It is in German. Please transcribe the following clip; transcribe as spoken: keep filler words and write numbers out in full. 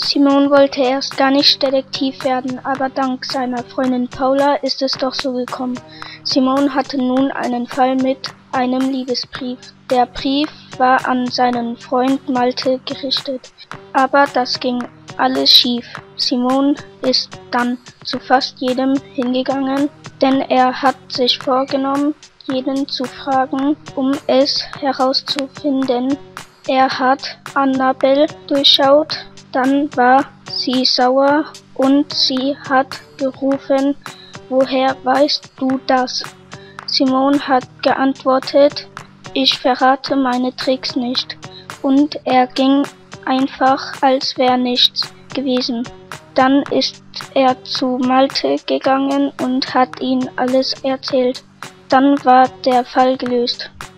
Simon wollte erst gar nicht Detektiv werden, aber dank seiner Freundin Paula ist es doch so gekommen. Simon hatte nun einen Fall mit einem Liebesbrief. Der Brief war an seinen Freund Malte gerichtet, aber das ging alles schief. Simon ist dann zu fast jedem hingegangen, denn er hat sich vorgenommen, jeden zu fragen, um es herauszufinden. Er hat Annabel durchschaut, dann war sie sauer und sie hat gerufen: Woher weißt du das? Simon hat geantwortet: Ich verrate meine Tricks nicht. Und er ging einfach, als wäre nichts gewesen. Dann ist er zu Malte gegangen und hat ihm alles erzählt. Dann war der Fall gelöst.